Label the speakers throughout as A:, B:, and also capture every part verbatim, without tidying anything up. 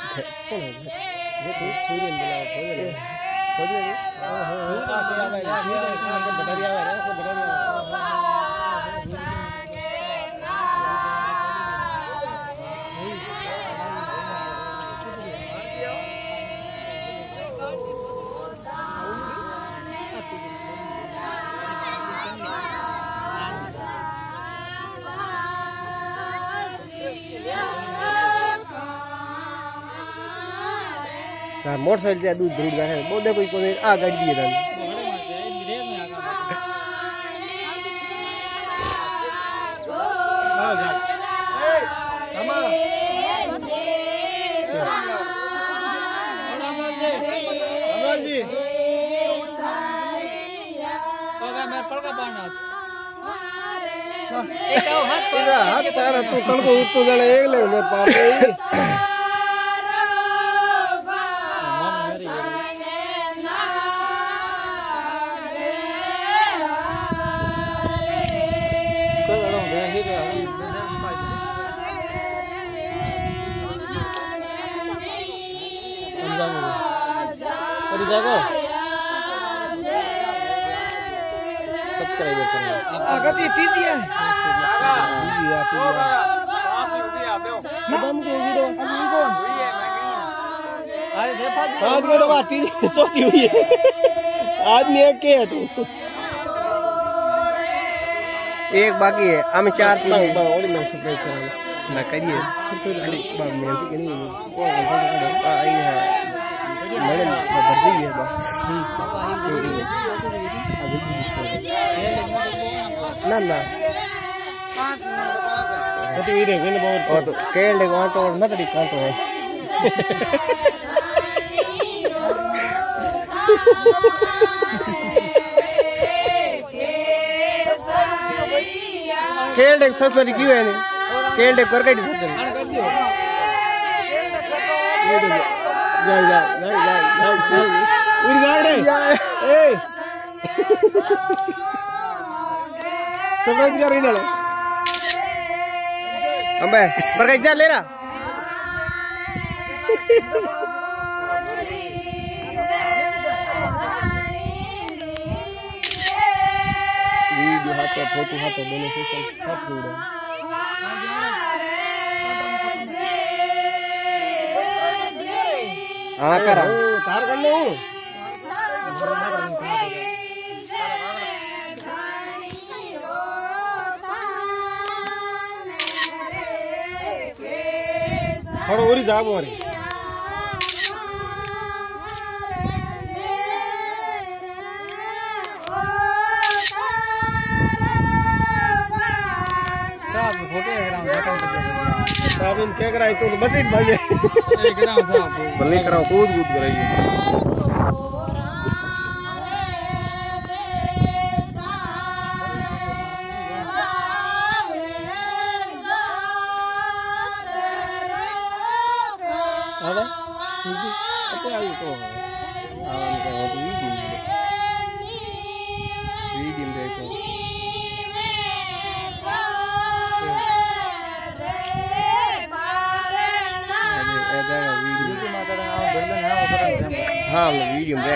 A: सूर्य बोला खोज ले ओहो आ गया भाई बटरिया है को बटरिया मोटरसाइकिल से दूध दूध है बोले कोई कोई आ गाड़ी दिए था हां जा ए मामा अमर जी होगा मैं पड़ का बाना एक हाथ तेरा हाथ तारा तू कल को उत्तो जले एक ले मैं पापे जागो सब्सक्राइब करना आगे दी तीजी है तीजी है तीजी पास रुपए आते हो मैडम को वीडियो अभी कौन हुई है मैं अरे देखा पांच मिनट बाद तीजी चौथी हुई है आज नहीं के है तू एक बाकी है हम चार तीन और मैं सब्सक्राइब करना मैं करिए थोड़ी थोड़ी बात मेहनत करनी है कौन आई है मैंने बदल दी है ना ना तो ये देखो ना बहुत तो केले कांटो ना तरी कांटो है खेल देख ससुरी क्यों है नहीं खेल देख कर कैसे ससुरी जा जा जा जा जा उड़ जा रे ए सरप्राइज कर रही ना अबे पर कहीं जा ले रहा वीडियो हाथ पे फोटो हाथ पे दोनों से सब जोड़ है हाँ करा तार कर लो थोड़ा और ही जाब और साहब फोटो साहब इन क्या कराई तो बचे भाई कराओ साहब भले कराओ कूद कूद कराइए ada ini apa ayo kok awan kayak waktu ini video mereka ada ada video हाँ वीडियो में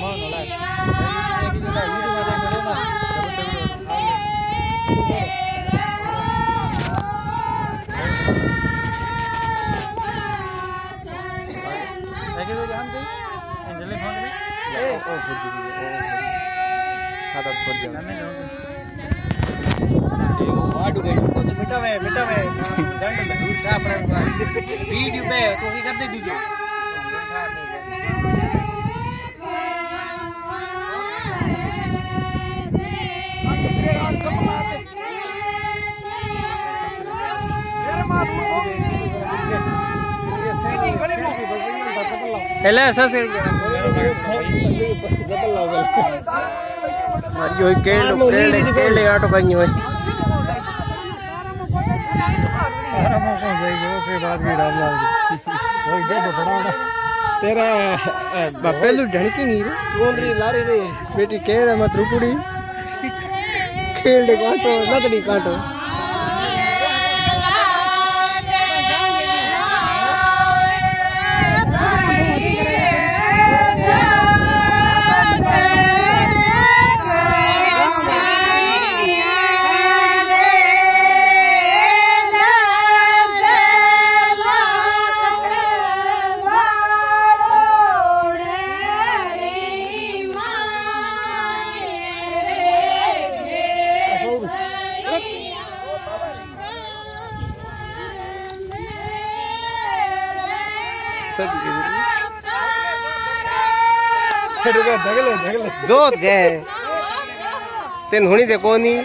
A: बेटा में बेटा में वीडियो पे तो कर दे दीजिए हेलो सर यो केल केल केल ऑटो कहीं है आराम को जाएगी वो फिर बाद में राम लाल वो इधर बड़ा तेरा पहलू ढड़की नहीं गोंदरी लारी रे बेटी केल मत रुकुड़ी खेल दे काटो नदनी काटो धगले धगले
B: जोत गए तेन हुनी दे कोनी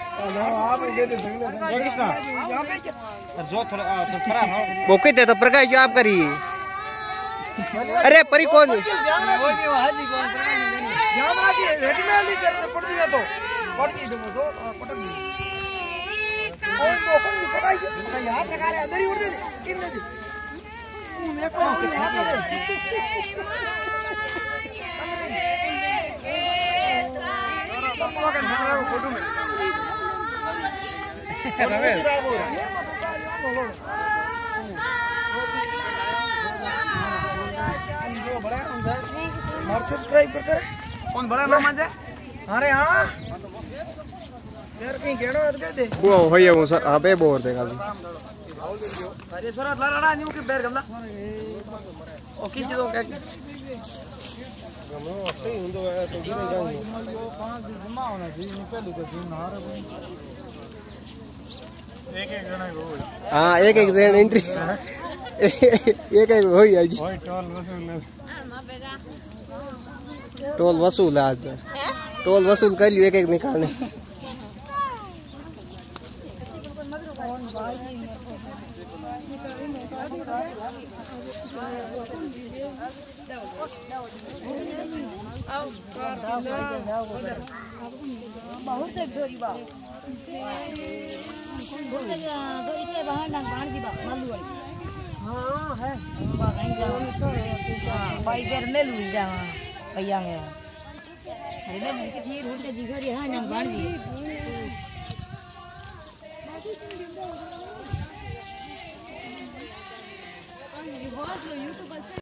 B: वो कहते तो प्रकाश जो आप करिए अरे परी कौन
A: सब्सक्राइब कर कौन बड़ा नाम है अरे हां यार कहीं कहनो है दे वो होय वो सर अबे बोर देगा अरे सर लड़ा न्यू के बैर गमला ओ की चीज हो क्या गमलो सही हुंदो है तो गिरे जाऊंगा पांच दिन जमा होना चाहिए पहले तो दिन हार एक एक जणा हो हां एक एक जण एंट्री एक एक होई आज होय टोल वसूल टोल वसूल आज टोल वसूल कर लियो एक एक निकालने
C: बहुत ढोरी बा तो इतने बाहर ना बाहर दी बा मालू वाली हां है बा कहीं जाओ भाई घर में लुई जा भैया है अरे मैं के थी रोड के दिखा रही है ना बाहर दी